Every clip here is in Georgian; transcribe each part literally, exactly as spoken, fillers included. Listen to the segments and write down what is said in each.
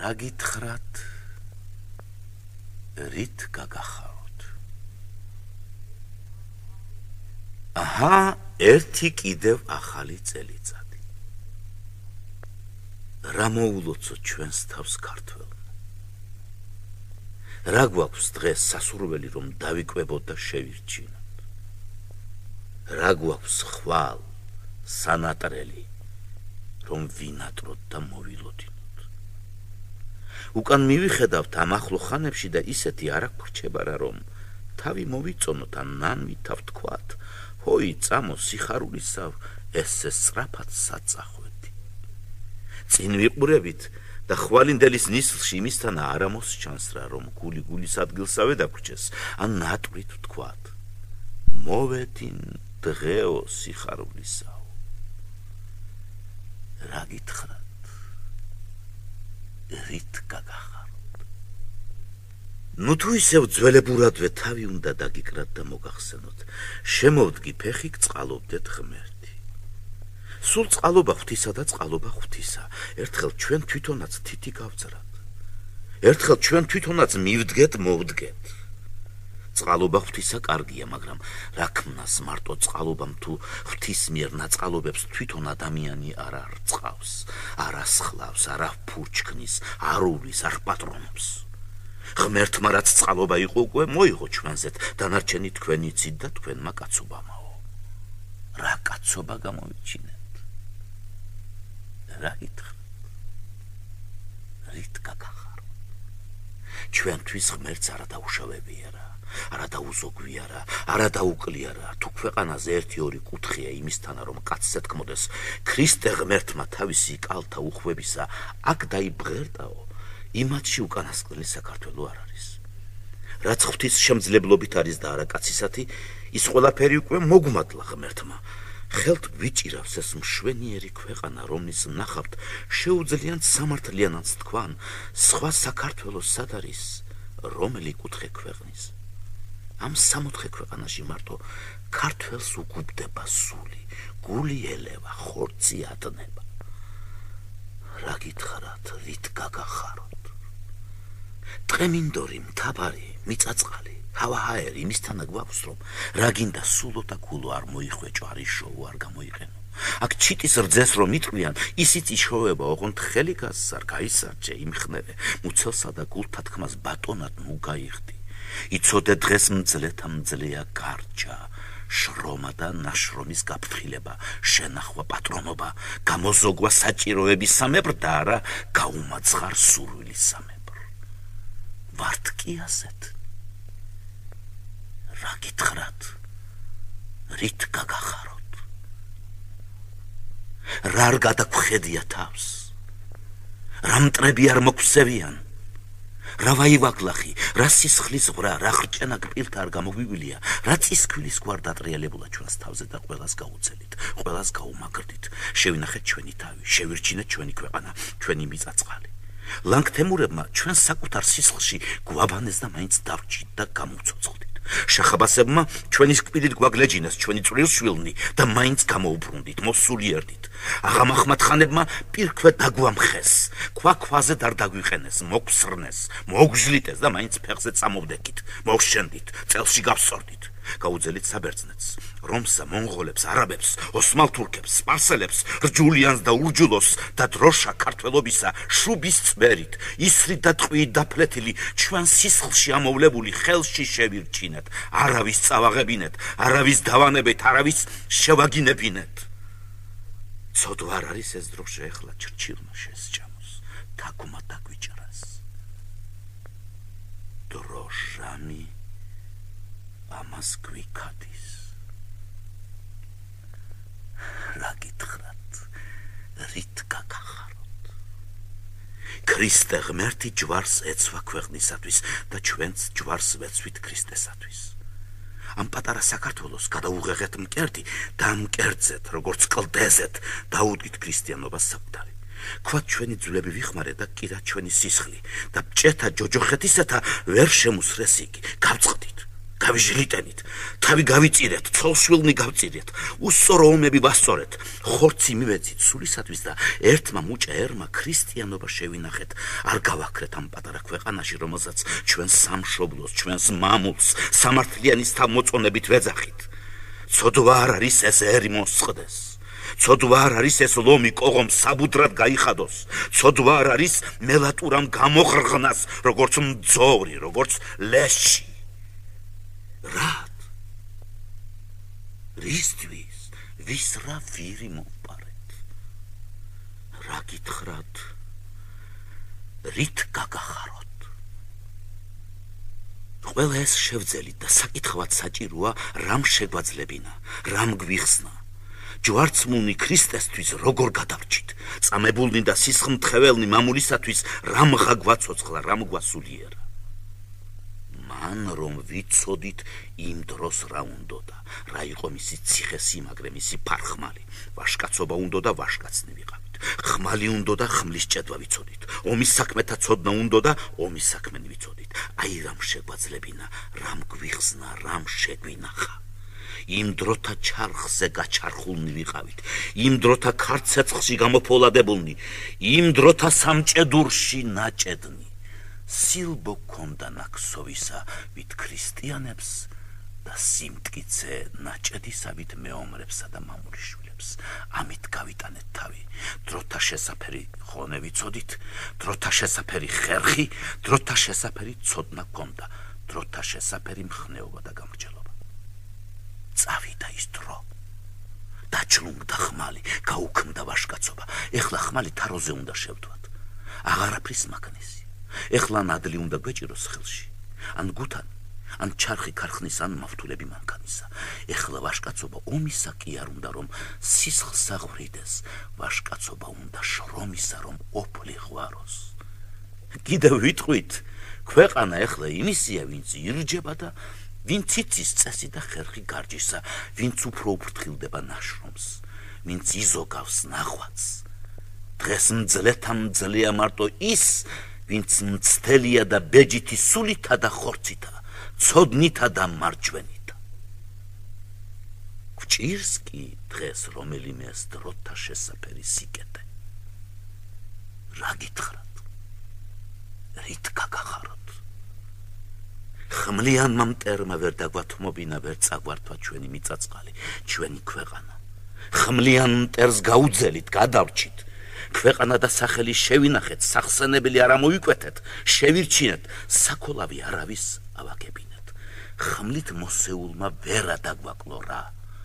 რა გითხრათ, რით გაგახაროთ? აჰა, ერთი კიდევ ახალი წელიწადი. რა მოულოცოთ ჩვენს თავს ქართველმა? რა გვაქვს დღეს სასურველი, რომ დავიკვებოთ და შევირჩინოთ? რა გვაქვს ხვალ, სანატრელი, რომ ვინატროთ და მოვილოდინოთ? უკან მივიხედავთ ამ ახლო ხანებში და ისეთი არ აქვს რჩება რა, რომ თავი მოვიწონოთ ან ნანვი თავ თქვათ, ჰოი წამო სიხარულისავ ესე სწრაფად საწახვედი. წინ ვიყურებით და ხვალინდელის ნისლში იმისთანა არ მოსჩანს რა, რომ გული გულის ადგილსავე დაგვრჩეს, ან ნატვრით ვთქვათ, მოვედინ დღეო სიხარულისავ. რა გითხრათ, რით გაგახაროთ? ნუ თუ ისევ ძველებურადვე თავი უნდა დაგიკრათ და მოგახსენოთ, შემოვდგი ფეხი გწყალობდეთ ღმერთი. სულ წყალობა ღვთისა და წყალობა ღვთისა, ერთხელ ჩვენ თვითონაც თითი გავძრათ, ერთხელ ჩვენ თვითონაც მივდგეთ, მოვდგეთ. წყალობა ღვთისა კარგია, მაგრამ რა ქმნას მარტო წყალობამ თუ ღვთის მიერ ნაწყალობებს თვითონ ადამიანი არ არწყავს, არ ასხლავს, არ აფურჩქნის, არ უვლის, არ პატრონობს. ღმერთმა რაც წყალობა იყო უკვე მოიღო ჩვენზეთ, დანარჩენი თქვენ იცით და თქვენმა კაცობამაო. რა კაცობა გამოვიჩინეთ? რა გითხრათ, რით გაგახაროთ? ჩვენთვის ღმერთს არა დაუშავებია რა, არა დაუზოგვია რა, არა დაუკლია რა. თუ ქვეყანაზე ერთი ორი კუთხეა იმისთანა, რომ კაცზე თქმოდეს, ქრისტე ღმერთმა თავისი კალთა უხვებისა აქ დაიბღერდაო, იმათში უკანასკნელი საქართველო არ არის. რაც ღვთის შემძლებლობით არის და არა კაცისათი, ის ყველაფერი უკვე მოგმადლა ღმერთმა. ხელთ ვიჭირავს ეს მშვენიერი ქვეყანა, რომლის ნახავთ შეუძლიათ სამართლიანად თქვან, სხვა საქართველოს სად არის, რომელი კუთხე ქვეყნის? ამ სამოთხე ქვეყანაში მარტო ქართველს უგუბდება სული, გული ელევა, ხორცი ატნება. რა გითხრათ, რით გაგახაროთ? ტყემინდორი, მთავარი, მიწაწყალი, ჰავა-ჰაერი იმისთანა გვაქვს, რომ რა გინდა სულო და გულო არ მოიხვეჭო, არ იშოვო, არ გამოიყენო. აქ ჩიტის რძეს რომ იტყვიან, ისიც იშოვება, ოღონდ ხელი გასსარ, გაისარჯე, იმხნევე, მუცელსა და გულთა თქმას ბატონად ნუ გაიხდი. იცოდე დღეს მძლეთა მძლეა გარჯა, შრომა და ნაშრომის გაფრთხილება, შენახვა პატრონობა, გამოზოგვა საჭიროების სამებრ და არა გაუმაცხარ სურვილის სამებრ. ვართ კი ასეთ? რა გითხრათ, რით გაგახაროთ? რა არ გადაგხედია თავს? რა მტრები არ მოგვსევიან? რა ვაივაგლახი, რა სისხლის ღვრა, რა ხრჭენა კპილთა არ გამოგვიგვილია, რა წისქვილის გვარ დატრიალებულა ჩვენს თავზე და ყველას გაუცელით, ყველას გაუმაგრდით. შევინახეთ ჩვენი თავი, შევირჩინეთ ჩვენი ქვეყანა, ჩვენი მიწაწყალი. ლანგთემურებმა ჩვენ საკუთარ სისხლში გვაბანეს და მაინც დავჭით და გამოვცოცხლდით. შახაბასებმა ჩვენის კპილით გვაგლეჯინეს ჩვენი წვრილშვილნი და მაინც გამოუბრუნდით, მოსულიერდით. აღამახმათხანებმა პირქვე დაგვამხეს, ქვაქვაზე არ დაგვიყენეს, მოგვსრნეს, მოგჟლიტეს და მაინც ფეხზე წამოვდეკით, მოვშენდით, წელში გავსორდით. გაუძელით საბერძნეთს, რომსა, მონღოლებს, არაბებს, ოსმალ თურქებს, სპარსელებს, რჯულიანს და ურჯულოს და დროშა ქართველობისა შუბის წვერით, ისრით და ტყვიით დაფლეთილი ჩვენ სისხლში ამოვლებული ხელში შევირჩინეთ, არავის წავაღებინეთ, არავის დავანებეთ, არავის შევაგინებინეთ. ცოდვა არ არის ეს დროშა ეხლა ჩრჩილმა შესჭამოს, თაგვმა დაგვიჭრას. დროშამი ამას გვიქადის. რა გითხრათ, რით გაგახაროთ? ქრისტე ღმერთი ჯვარს ეცვა ქვეყნისათვის და ჩვენც ჯვარს ვეცვით ქრისტესათვის. ამ პატარა საქართველოს გადაუღեղეთ მკერდი და მკერდზეთ, როგორც კლდეზეთ, დაუდგით ქრისტიანობას საკუთარი. ქვათ ჩვენი ძვლები ვიხმარე და კირა ჩვენი სისხლი და ბჭეთა ჯოჯოხეთისეთა ვერ შემუსრეს იგი. გავწყდით, თავი ჟლიტენით, თავი გავიწირეთ, ცოლშვილნი გავწირეთ, უსწორო ომები ვასწორეთ, ხორცი მივეცით სულისათვის და ერთმა მუჭა ერმა ქრისტიანობა შევინახეთ. არ გავაქრეთ ამ პატარა ქვეყანაში, რომელსაც ჩვენ სამშობლოს, ჩვენს მამულს სამართლიანის თავმოწონებით ვეძახით. ცოდვა არ არის ეს ერი მოსწყდეს. ცოდვა არ არის ეს ლომი კოღომ საბუდრად გაიხადოს. ცოდვა არ არის მელატურამ გამოღრღნას, როგორც მძორი, როგორც ლეში. რად? რისთვის? ვის რა ვირი მოპარეთ? რა გითხრათ? რით გაგახაროთ? ყველა ეს შევძელით და საკითხවත් საჭიროა რამ შეგვაძლებინა, რამ გვიხსნა. ჯვარცმულნი ქრისტესთვის როგორ გადავრჩით, წამებულნი და სისხლმთხეველნი მამულისათვის რამ გაგვაცოცხლა, რამ გვასულიერა. მან რომ ვიცოდით იმ დროს რა უნდოდა, რა იყო მისი ციხე-სიმაგრე, მისი ფარხმალი, ვაშკაცობა უნდოდა, ვაშკაცნი ვიყავით. ხმალი უნდოდა, ხმლის ჭედვა ვიცოდით. ომის საქმეთა ცოდნა უნდოდა, ომის საქმენი ვიცოდით. აი რამ შეგვაძლებინა, რამ გვიხსნა, რამ შეგვინახა. იმ დროთა ჩარხზე გაჩარხულნი ვიყავით, იმ დროთა ქარცეცხლში გამოფოლადებულნი, იმ დროთა სამჭედურში ნაჭედნი. სილბო გქონდა ნაქსოვისა ვით ქრისტიანებს და სიმტკიცე ნაჭედისავით მეომრებსა და მამულიშვილებს. ამით გავიტანეთ თავი. დროთა შესაფერი ხონე ვიცოდით, დროთა შესაფერი ხერხი, დროთა შესაფერი ცოდნა გქონდა, დროთა შესაფერი მხნეობა და გამრჯელობა. წავიდა ის დრო. დაჩლუნდა ხმალი, გაუქმდა ვაშკაცობა. ეხლა ხმალი თაროზე უნდა შევდვათ. აღარაფრის მაგნისი. ეხლა ნადლი უნდა გვეჭიროს ხელში. ან გუთანი, ან ჩარხი ქარხნის, ან მავთულები მანქანისა. ეხლა ვაშკაცობა ომისა კი არ უნდა რომ სისხლს აღვრიდეს. ვაშკაცობა უნდა შრომისა რომ ოფლი ღვაროს. კიდევ ვიტყვით, ქვეყანა ეხლა იმისია, ვინც ირჯება და ვინც იცის წესი და ხერხი გარჯისა, ვინც უფრო უფრთხილდება ნაშრომს, ვინც იზოგავს ნახვაც. დღეს მძლეთა მძლეა მარტო ის, ვინც მცდელია და ბეჯითი სულითა და ხორცითა, ცოდნითა და მარჯვენითა. გვჭირს კი დღეს რომელიმეს დროთა შესაფერი სიკეთე. რა გითხრათ? რით გაგახაროთ? ხმლიანმა მტერმა ვერ დაგვათმობინა, ვერ წაგვართვა ჩვენი მიწაწყალი, ჩვენი ქვეყანა. ხმლიან მტერს გაუძელით, გადავრჩით. ქვეყანა და სახელი შევინახეთ, სახსენებელი არ ამოვიკვეთეთ, შევირჩინეთ, საქოლავი არავის ავაგებინეთ. ხმლით მოსეულმა ვერა დაგვაკლო რა.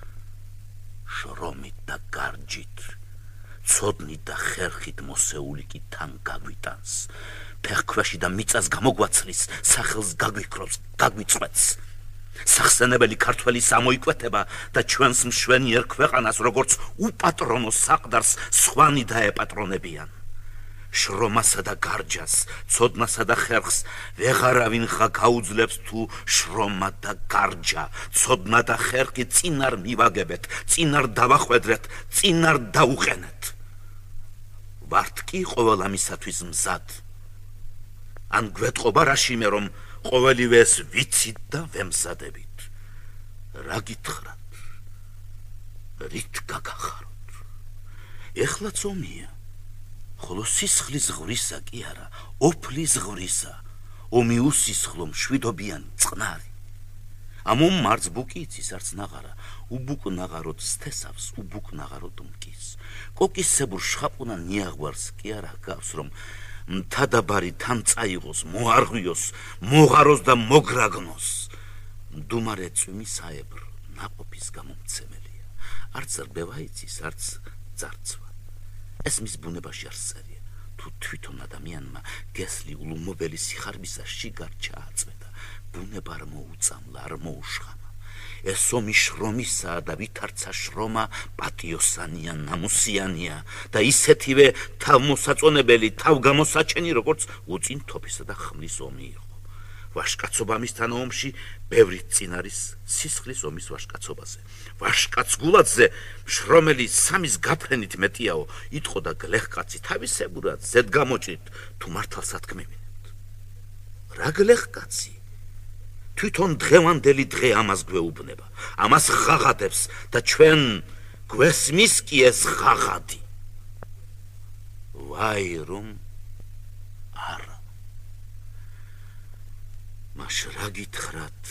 შრომით და გარჯით, ცოდნით და ხერხით მოსეული კი თან გაგვიტანს. ფეხქვეში და მიწას გამოგვაცლის, სახელს გაგვიქრობს, გაგვიწვეთს. სახსენებელი ქართველის ამოიკვეთება და ჩვენს მშვენიერ ქვეყანას როგორც უპატრონო საყდარს სხვანი დაეპატრონებიან. შრომასა და გარჯას, ცოდნასა და ხერხს ვეღარავინ ხა გაუძლებს თუ შრომა და გარჯა, ცოდნა და ხერხი წინ არ მივაგებეთ, წინ არ დავახვედრეთ, წინ არ დაუყენეთ. ვართ კი ყოველ ამისათვის მზად. ან გვეტყობა რაშიმე რომ ყოველივე ეს ვიცით და ვემზადებით. რა გითხრათ? რით გაგახაროთ? ეხლაც ომია, ხოლო სისხლის ღვრისა კი არა, ოფლის ღვრისა, ომი უსისხლო მშვიდობიანი წყნარი. ამ ომ მარც ბუკი იცის არც ნაღარა, უბუკ ნაღაროდ სტესავს, უბუკ ნაღაროდ მკის. კოკისებურ შხაპუნა ნიაღვარს კი არა გავს რომ მთადაბარი თან წაიღოს, მოარღვიოს, მოღაროს და მოგრაგნოს. მდუმარე წვიმი საებრ, ნაყოფის გამომცემელია. არც რბევა იცის, არც ძარცვა. ეს მის ბუნებაში არ წერია. თუ თვითონ ადამიანმა გესლი ულუმობელი სიხარბისა შიგარ ჩააწვედა, ბუნება არ მოუწამლა, არ მოუშხამა. ეს ომი შრომისაა და ვითარცა შრომა პატიოსანია, ნამუსიანია და ისეთივე თავმოსაწონებელი, თავგამოსაჩენი, როგორც უწინ თოფისა და ხმლის ომი იყო. ვაშკაცობა მისთან ომში ბევრი წინ არის სისხლის ომის ვაშკაცობაზე. ვაშკაც გულადზე შრომელი სამის გაფრენით მეტიაო, იტყოდა გლეხკაცი თავისებურად ზედ გამოჭრით თუ მართალსად გმევინებთ. რა გლეხკაცი? თვითონ დღევანდელი დღე ამას გვეუბნება, ამას ღაღადებს და ჩვენ გვესმის კი ეს ღაღადი. ვაი რომ არა. მას რა გითხრათ,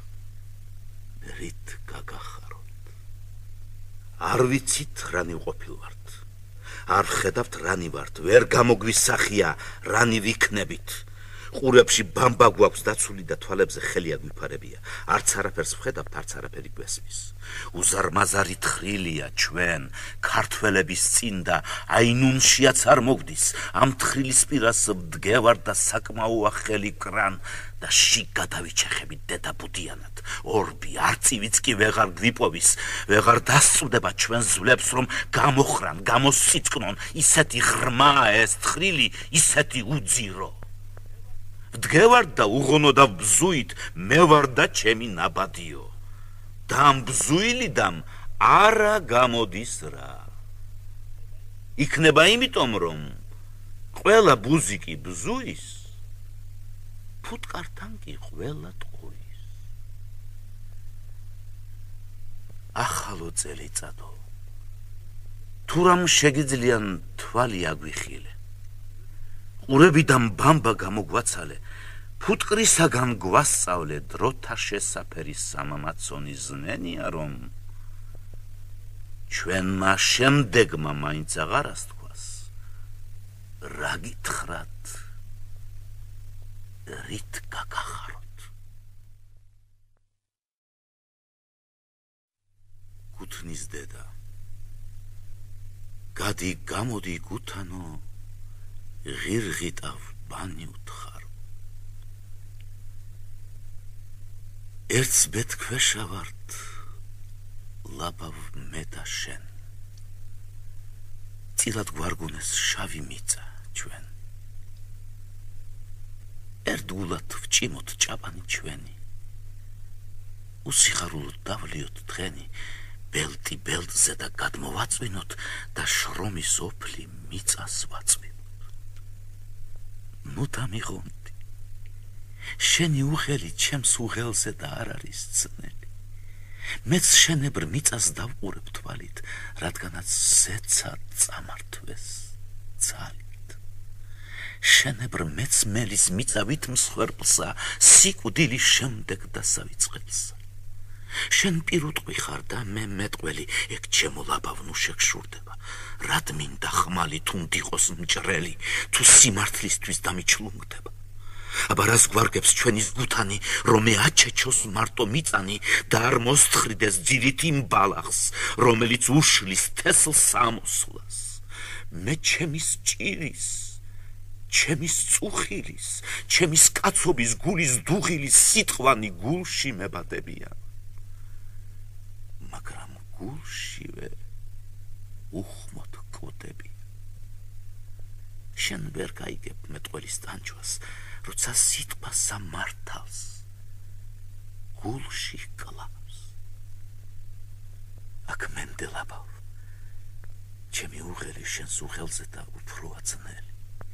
რით გაგახაროთ? არ ვიცით რანი ყოფილვართ, არ ხედავთ რანი ვართ, ვერ გამოგვისახია რანი ვიქნებით. ყურებში ბამბა გვაქვს დაცული და თვალებზე ხელი აგვიფარებია. არც არაფერს ვხედავთ, არც არაფერი გვესმის. უზარმაზარი თხრილია ჩვენ ქართველების წინ და აინუნშიაც არ მოგდის. ამ თხრილის პირას ვდგევარ და საკმაოა ხელი კრან და შიგ გადავიჩეხებით დედაბუდიანად. ორბი არწივიც კი ვეღარ გვიპოვის, ვეღარ დასწვდება ჩვენ ზვლებს, რომ გამოხრან, გამოსიწკნონ. ისეთი ღრმაა ეს თხრილი, ისეთი უძირო. ვდგევარ და უღონო და ვბზუით, მე ვარ და ჩემი ნაბადიო. და ამ ბზუილიდან არა გამოდის რა. იქნება იმიტომ, რომ ყველა ბუზი კი ბზუის, ფუტკართან კი ყველა ტყუის. ახალო წელიწადო, თუ რამ შეგიძლიან თვალი აგვიხილე, ყურებიდან ბამბა გამოგვაცალე, ფუტკრისაგან გვასწავლე დროთა შესაფერი სამამაცონი ზნენია, რომ ჩვენმა შემდეგმა მაინც აღარ ასთქვას, რა გითხრათ, რით გაგახაროთ. გუთნის დედა, გადი გამოდი გუთანო, ღირღიტავ ბანი უთხარო. ერთს ბეთქვეშა ვართ, ლაბავ მე და შენ. წილად გვარგუნეს შავი მიწა ჩვენ. ერთგულად ვჭიმოთ ჭაპანი ჩვენი. უსიხარულოდ დავლიოთ დღენი, ბელტი ბელტზე და გადმოვაწვინოთ და შრომის ოფლი მიწას ვაწვინოთ. ნუ დამიღონდი, შენი უღელი ჩემს უღელზე და არ არის ძნელი. მეც შენებრ მიწას დავყურებ თვალით, რადგანაც ზეცა წამართვეს ძალით. შენებრ მეც მელის მიწავით მსხვერპლსა, სიკვდილის შემდეგ დასავიწყებსა. შენ პირუტყვი ხარ და მე მეტყველი, ეგ ჩემო ლაბავ ნუ შეგშურდება. რად მინდა ხმალი თუნდ იყოს მჭრელი, თუ სიმართლისთვის დამიჩლუნგდება. აბა რას გვარგებს ჩვენის გუთანი, რომ მე აჩეჩოს მარტო მიწანი და არ მოსთხრიდეს ძირით იმ ბალახს, რომელიც უშლის თესლ სამოსლას. მე ჩემის ჭირის, ჩემის წუხილის, ჩემის კაცობის გულის დუღილის სიტყვანი გულში მებადებიან. მაგრამ გულშივე უხმოდ კვდები. შენ ვერ გაიგებ მეტყველის ტანჯვას, როცა სიტყვა სამართალს გულში კლავს. აქ მენდელაბავ, ჩემი უღელი შენს უღელზე და უფროა ძნელი.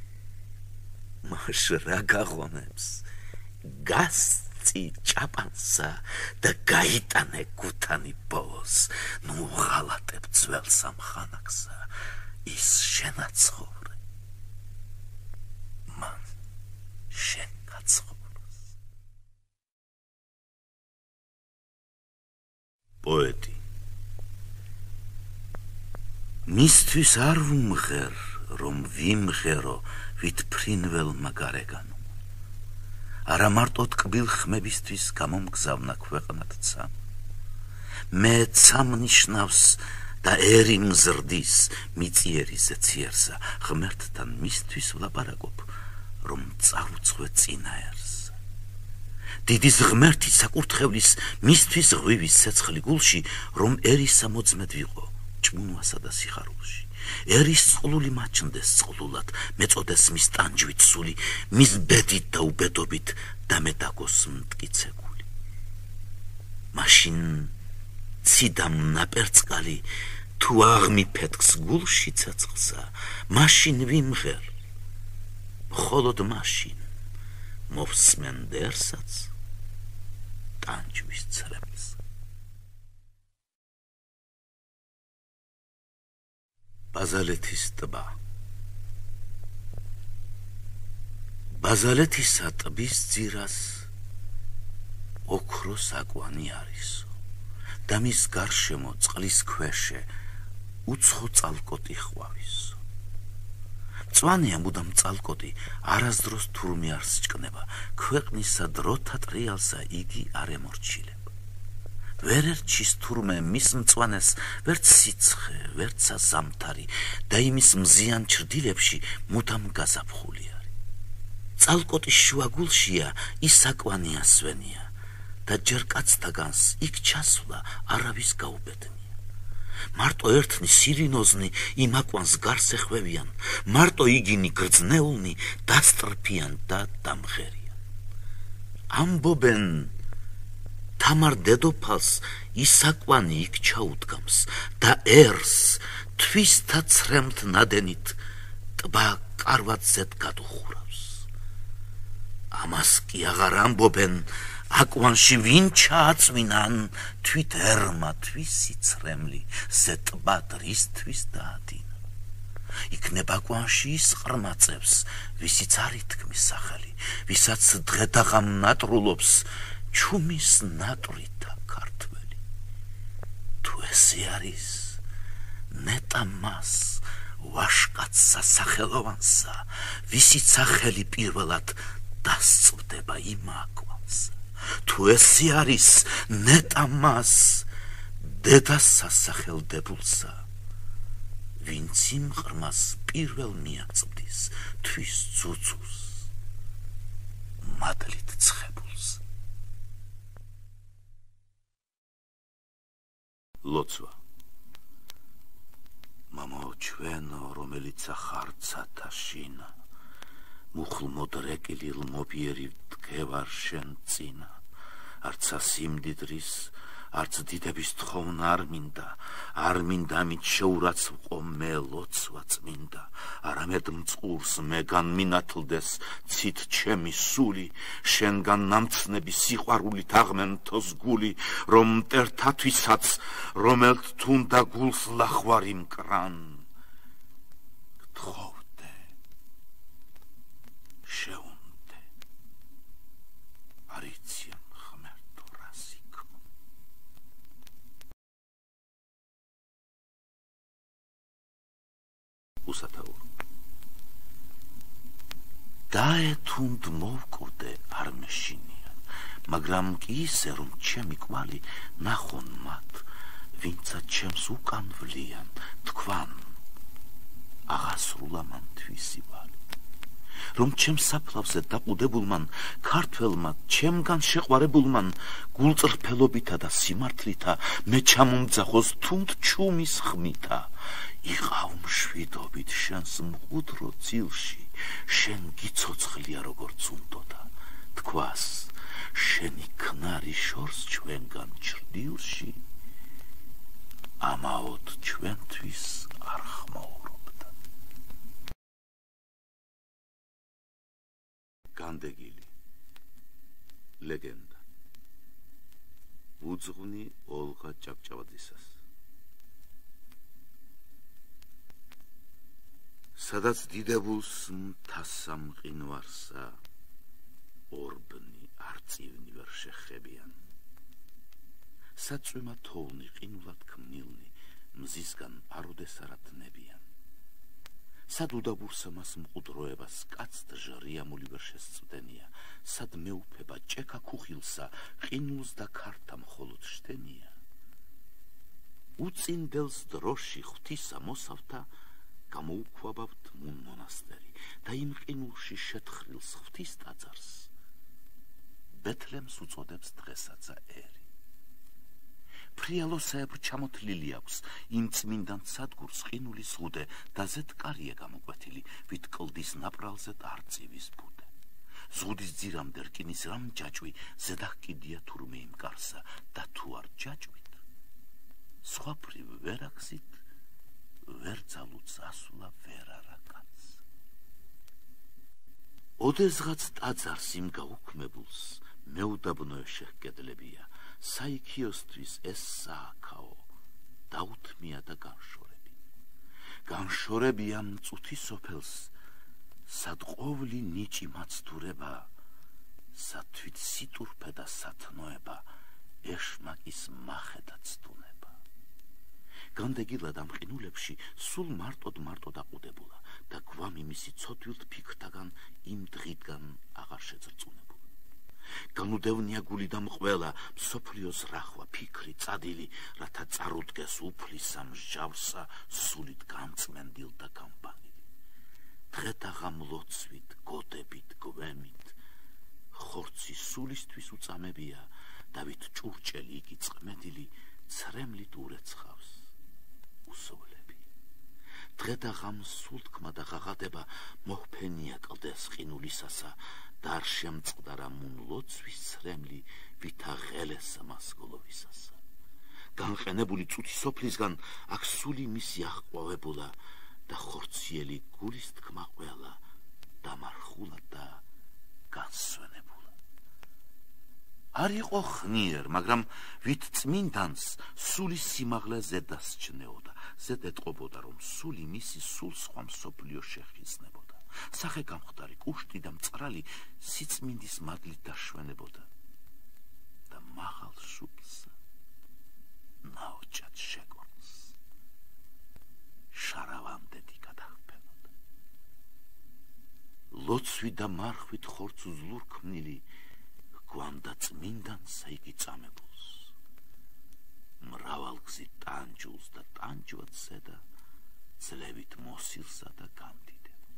მაშ რა გაღონებს, გასწი ჭაპანსა და გაიტანე გუთანი ბოლოს, ნუ ღალატებ ძველ სამხანაგსა, ის შენაცხოვრე, მან შენ გაცხოვროს. პოეტი, მისთვის არ ვუმღერ, რომ ვიმღერო ვით ფრინველმა გარეგანო. არა მარტო ტკბილ ხმებისთვის გამომგზავნა ქვეყნად ცამ. მე ცამ ნიშნავს და ერი მზრდის მიწიერი ზეციერსა, ღმერთთან მისთვის ვლაპარაკობ, რომ წავუძღვე წინაერს. დიდის ღმერთი საკურთხევლის მისთვის ღვივის ცეცხლი გულში, რომ ერისა მოძმედ ვიყო ჭმუნვასა და სიხარულში. ერის წყლული მაჩნდეს წყლულად, მეწოდეს მის ტანჯვით სული, მის ბედით და უბედობით და მე დაგოს მტკიცებული. მაშინ ციდამ ნაპერწკალი, თუ აღმიფეთქს გულში ცეცხლსა, მაშინ ვიმღერ, მხოლოდ მაშინ მოვსმენ დერსაც ტანჯვის ცრემლს. ბაზალეთის ტბა. ბაზალეთისა ტბის ძირას ოქროს აკვანი არისო და მის გარშემო წყლის ქვეშე უცხო წალკოტი ხვავისო. მწვანეა მუდამ წალკოტი, არასდროს თურმე არ სჭკნება, ქვეყნისა დროთა ტრიალსა იგი არ ემორჩილება. ვერ ერჩის თურმე მის მწვანეს ვერც სიცხე, ვერცა ზამთარი და იმის მზიან ჩრდილებში მუდამ გაზაფხული არის. წალკოტის შუა გულშია ის აკვანი ასვენია და ჯერ კაცთაგანს იქ ჩასვლა არავის გაუბედნია. მარტო ერთნი სირინოზნი იმ აკვანს გარს ეხვევიან, მარტო იგინი გრძნეულნი დასტრფიან და დამღერიან. ამბობენ თამარ დედოფალს ის აკვანი იქ ჩაუდგამს და ერს თვისთა ცრემლთ ნადენით ტბა კარვატზედ გადუხურავს. ამას კი აღარ ამბობენ აკვანში ვინ ჩააწვინან თვით ერმა თვის სიცრემლი ზე ტბა დრისთვის დაადინა. იქნება აკვანში ის ყრმაწევს, ვისიც არ ითქმის სახელი, ვისაც დღედაღამ ნატრულობს ჩუმის ნატვრითა ქართველი. თუ ესე არის ნეტა მას ვაშკაცსა სახელოვანსა, ვისიც სახელი პირველად დასწვდება იმ აკვანსა. თუ ესე არის ნეტა მას დედას სასახელდებულსა, ვინც იმ ღრმას პირველ მიაწვდის თვის ძუძუს მადლით ცხებულს. ლოცვა. მამაო ჩვენო, რომელიც ახარცათა შინა, მუხლ მოდრეკილილ მობიერი დგევარ შენ წინა, არცა სიმდიდრის, არც დიდების თხოვნა არ მინდა, არ მინდა ამით შეურაცხმყო მე ლოცვა წმინდა, არამედ მწყურს მეგან მინათლდეს ცით ჩემი სული, შენგან ნამცნები სიყვარულით აღმენთოს გული, რომ მტერთათვისაც, რომელთ თუნდა გულს ლახვარი მკრან, გთხოვდე, შეუნდე, არიციან ხმერთო რასიქო. უსათაურო. დაეთუნდ მოვკვდე არ მეშინიან, მაგრამ კი ისე რომ ჩემი კვალი ნახონ მათ, ვინცა ჩემს უკან ვლიან, თქვან აღასრულა მან თვისი ვალი. რომ ჩემს საფლავზე დაყუდებულმან, ქართველმა ჩემგან შეყვარებულმან, გულწრფელობითა და სიმართლითა მე ჩამომძახოს თუნდ ჩუმის ხმითა. იყავ მშვიდობით შენს მყუდრო ძილში, შენ გიცოცხლია როგორც უნდოდა, თქვას შენი ქნარი შორს ჩვენგან ჩრდილში, ამაოდ ჩვენთვის არ ხმაურობდა. განდეგილი. ლეგენდა. უძღვნი ოლღა ჭავჭავაძისას. სადაც დიდებულს მთასა მყინვარსა, ორბნი არწივნი ვერ შეხებიან. საწვიმა თოვლნი ყინულად ქმნილნი, მზისგან აროდეს არათნებიან. სად უდაბურსა მას მყუდროებას კაცთ ჟრიამული ვერ შესწვდენია, სად მეუფება ჭექა ქუხილსა, ყინულს და ქართა მხოლოდ შთენია. უწინდელს დროში ღვთისა მოსავთა, გამოუქვაბავთ მუნ მონასტერი და იმ ყინულში შეთხრილს ღვთის ტაძარს ბეთლემს უწოდებს დღესაცა ერი. ფრიალოსაებრ ჩამოთლილი აქვს იმ წმინდან სადგურს ყინულის ღუდე და ზედ კარია გამოკვეთილი, ვით კლდის ნაპრალზედ არწივის ბუდე. ზღუდის ძირამდე რკინის რამ ჯაჭვი, ზედახ კიდია თურმე იმ კარსა და თუ არ ჯაჭვით, სხვა ფრივ ვერ აგზით, ვერ ძალუც ასულა ვერ არაკაც. ოდესღაც ტაძარს იმ გაუქმებულს მეუდაბნოე შეჰკედლებია, საიქიოსთვის ეს სააქაო, დაუთმია და განშორები. განშორებია მწუთი სოფელს, სად ყოვლი ნიჭი მაცდურება, სად თვით სიტურფე და სათნოება, ეშმაკის მახედა ცდუნება. განდეგილად ამ ყინულებში სულ მარტოდ მარტოდ აყუდებულა და გვამი მისი ცოდვილთ ფიქრთაგან იმ დღიდან აღარ შეძრწუნებულა. განუდევნია გულიდან ყველა მსოფლიოს რახვა, ფიქრი, წადილი, რათა წარუდგეს უფლისა მსჯავრსა სულით გამწმენდილ და გამბანილი. დღეთაღა მლოცვით, გოდებით, გვემით, ხორცი სულისთვის უწამებია, დავით ჭურჭელი იგი წყმედილი, ცრემლით ურეცხავს უსოვლები. დღეთაღა მსულთქმა და ღაღადება მოჰფენია კლდეს ყინულისასა, და არ შემწყდარა მუნ ლოცვის ცრემლი, ვითა ღელესა მასგოლოვისასა. განყენებული წუთი სოფლისგან აქ სული მისი აღყვავებულა და ხორციელი გულის თქმა ყველა დამარხულა და განსვენებულა. არ იყო ხნიერ, მაგრამ ვით წმინდანს სულის სიმაღლე ზედასჩნეოდა, ზედ ეტყობოდა, რომ სული მისი სულ სხვა მსოფლიო შეხიზნებოდა. სახე გამხდარი, კუშტი და მწყრალი სიწმინდის მადლით დაშვენებოდა და მაღალ შუბლსა ნაოჭად შეგონს შარავამდედი გადახფენოდა. ლოცვი და მარხვით ხორცუ ზლურ ქმნილი გვამდა წმინდანსა იგი წამებულს, მრავალგზით ტანჯულს და ტანჯვად ზედა ძლევით მოსილსა და გამდიდ.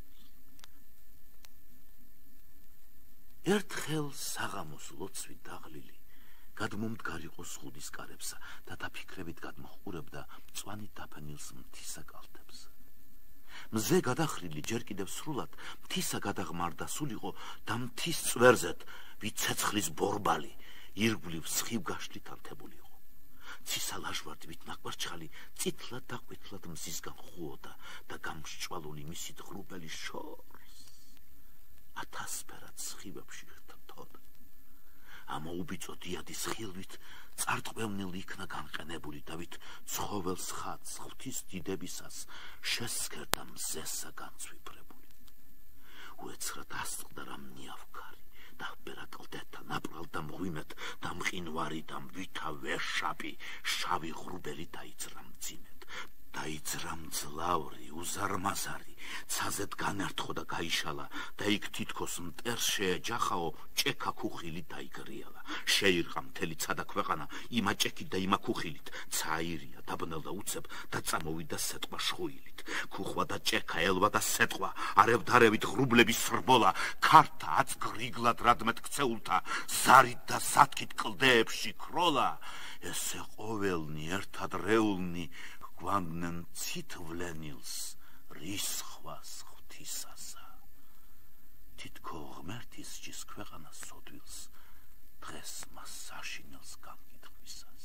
ერთხელ საღამოს ლოცვით დაღლილი გადმომდგარიყო სხუდის კარებსა და დაფიქრებით გადმოჰყურებდა მწვანე დაფენილს მთისა კალთებს. მზე გადახრილი ჯერ კიდევ სრულად მთისა გადაღმარდა სულიყო და მთის წვერზეთ ვით ცეცხლის ბორბალი ირგვლივ სხივ გაშლით ანთებული იყო. ცისა ლაჟვარდი ვით ნაკვარჩხალი წითლად და ყვითლად მზისგან ხუოდა და გამსჭვალული მისი ღრუბელი შორს ათასფერად სხივებში ხრთოდა. ამოუბიწო დიადის ხილვით წარტყვევნილ იქნა განყენებული და ვით ცხოველს ხატს ღვთის დიდებისას შესქერდა მზესა განცვიფრებული. უეცრად ასწყდა რამ ნიავქარი და ჰბერა კლდეთა ნაპრალ და მღვიმეთ და მყინვარი და ვითა ვეშაპი შავი ღრუბელი დაიძრა მძიმედ. დაიძრა მძლავრი, უზარმაზარი, ცაზეთ განერთხო და გაიშალა და იქ თითქოს მტერს შეეჯახაო ჭექა ქუხილი დაიგრიალა. შეირყა მთელი ცადა ქვეყანა იმა ჭექით და იმა ქუხილით, ცაირია დაბნელდა უცებ და წამოვიდა სეტყვა შხუილით. ქუხვა და ჭექა, ელვა და სეტყვა, არევდარევით ღრუბლების სრბოლა, ქართა აწგრიგლად რადმეთ ქცეულთა, ზარით და სათქით კლდეებში ქროლა. ესე ყოველნი ერთად რეულნი გვამდნენ ცითვლენილს რისხვას ღვთისასა. თითქო ღმერთისჯის ქვეყანა სოდვილს დღეს მას საშინელს გამკითხვისას.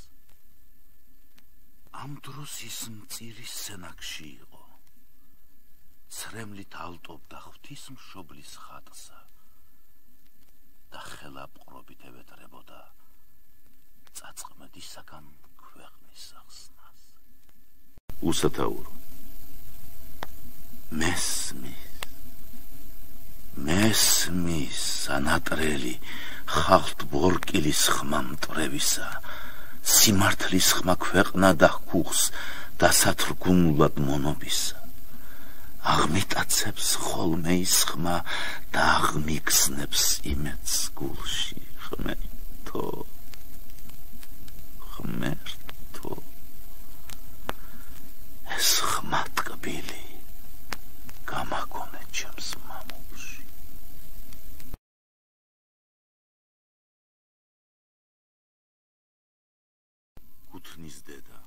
ამ დროს ის მწირის სენაკში იყო. ცრემლით ალტობდა ღვთისმშობლის ხატსა და ხელაპყრობით ევედრებოდა წაწყმედისაგან ქვეყნის ახსნას. უსათაურო მესმის მესმის ანატრელი ხალხთ ბორკილის ხმა მტრევისა, სიმართლის ხმა ქვეყნა და ხუხს დასათრგუნულად მონობისა. აღმიტაცებს ხოლმე ის ხმა და აღმიგზნებს იმედს გულში. ღმერთო, ღმერთო, ეს ხმა ტკბილი გამაგონე ჩემს მამულში. გუთნის დედა,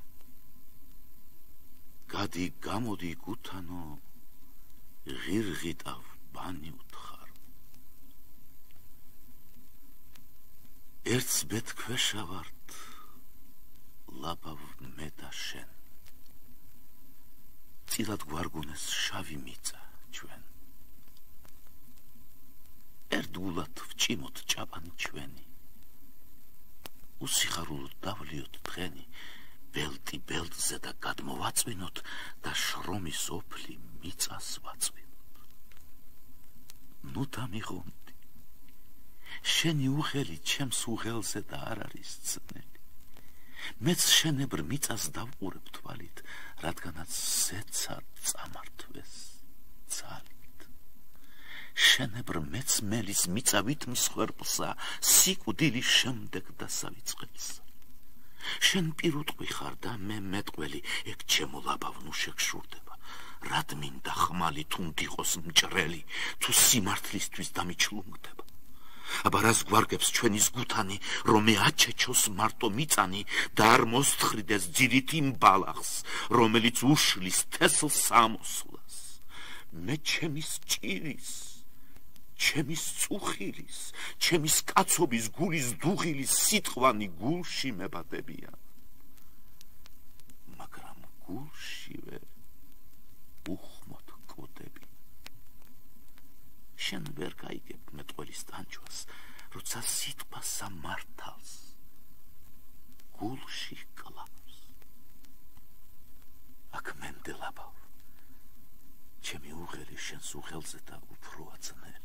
გადი გამოდი გუთანო, ღირღიტავ ბანი უთხარ. ერთს ბეთქვეშა ვართ, ლაბავ მე და შენ. წილად გვარგუნეს შავი მიწა ჩვენ. ერთგულად ვჭიმოთ ჭაპანი ჩვენი, უსიხარულოდ დავლიოთ დღენი ბელტი ბელტზე და გადმოვაწვინოთ და შრომის ოფლი მიწას ვაწვინოთ. ნუ დამიღონდი, შენი უღელი ჩემს უღელზე და არ არის ძნელი. მეც შენებრ მიწას დავყურებ თვალით, რადგანაც ზეცად წამართვეს ძალით. შენებრ მეც მელის მიწავით მსხვერპლსა, სიკვდილის შემდეგ დასავიწყებსა. შენ პირუტყვი ხარ და მე მეტყველი, ეგ ჩემო ლაბავ ნუ შეგშურდება. რად მინდა ხმალი თუნდ იყოს მჭრელი, თუ სიმართლისთვის დამიჩლუნგდება. აბა რას გვარგებს ჩვენი ზგუთანი, რომ მე აჩეჩოს მარტო მიწანი და არ მოსთხრიდეს ძირით იმ ბალახს, რომელიც უშლის თესლ სამოსლას. მე ჩემის ჭირის, ჩემის წუხილის, ჩემის კაცობის გულის დუღილის სიტყვანი გულში მებადებიან. მაგრამ გულშივე უხმოდ კვდები. შენ ვერ გაიგებ მეტყველის ტანჯვას, როცა სიტყვა სამართალს გულში კლავს. აქ მენდელაბავ, ჩემი უღელი შენს უღელზე და უფრო აწნელი.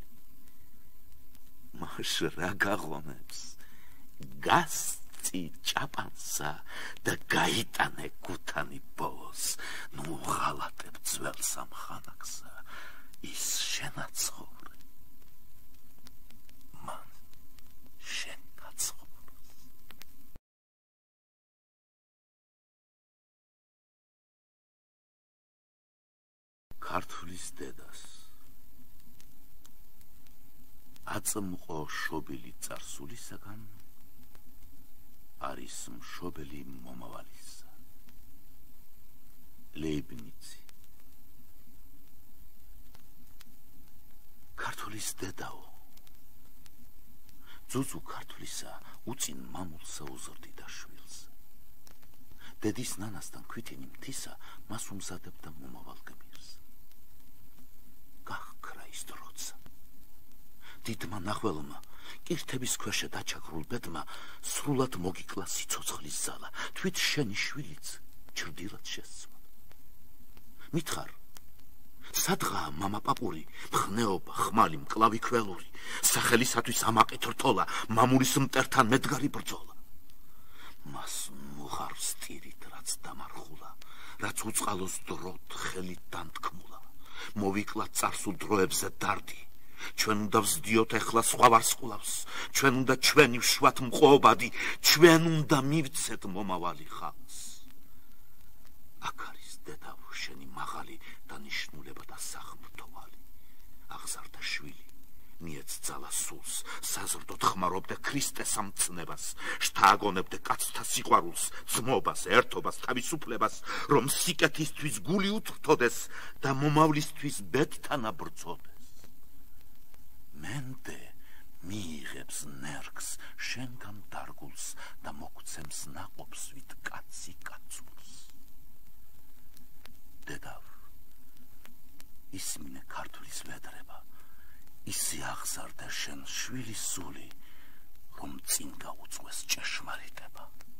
მაშ რა გაღონებს, გასწი ჭაპანსა და გაიტანე გუთანი ბოლოს, ნუ ღალატებ ძველ სამხანაგსა, ის შენაცხოვრე, მან შენ გაცხოვროს. ქართლის დედას აწმყო შობილი წარსულისაგან არის მშობელი მომავალისა. ლეიბნიცი. ქართლის დედაო, ძუძუ ქართლისა უწინ მამულსა უზრდიდა შვილსა. დედის ნანასთან ქვითინი მთისა მას უმზადებდა მომავალ გმირს. გახკრა ის დროცა. დიდმა ნახველმა, კირთების ქვეშა დაჩაგრულ ბედმა სრულად მოგიკლა სიცოცხლის ზალა, თვით შენი შვილიც ჩრდილად შესცვალა. მითხარ, სადღაა მამა პაპური, მხნეობა, ხმალი, მკლავი ქველური, სახელისათვის ამაყით რთოლა, მამულის მტერთან მედგარი ბრძოლა. მას ნუღარს ტირით, რაც დამარხულა, რაც უწყალოს დროთ ხელით დამთქმულა. მოვიკლა წარსულ დროებზე დარდი. ჩვენ უნდა ვსდიოთ ეხლა სხვა ვარსკვლავს, ჩვენ უნდა ჩვენი ვშვათ მყობადი, ჩვენ უნდა მივცეთ მომავალი ხალხს. აქ არის დედავ შენი მაღალი დანიშნულება და სახმრთოვალი. აღზარდა შვილი, მიეცძალა სულს, საზრდოდ ხმარობდა ქრისტეს ამცნებას, შთააგონებდა კაცთა სიყვარულს, ძმობას, ერთობას, თავისუფლებას, რომ სიკეთისთვის გული უთრთოდეს და მომავლისთვის ბედთან აბრძოდეს. მენდე მიიღებს ნერგს შენგან დარგულს და მოგცემს ნაყოფს ვით კაცი კაცურს. დედავ, ისმინე ქართლის ვედრება, ისე აღზარდა შენ შვილის სული, რომ წინ გაუწვეს ჭეშმარიტება.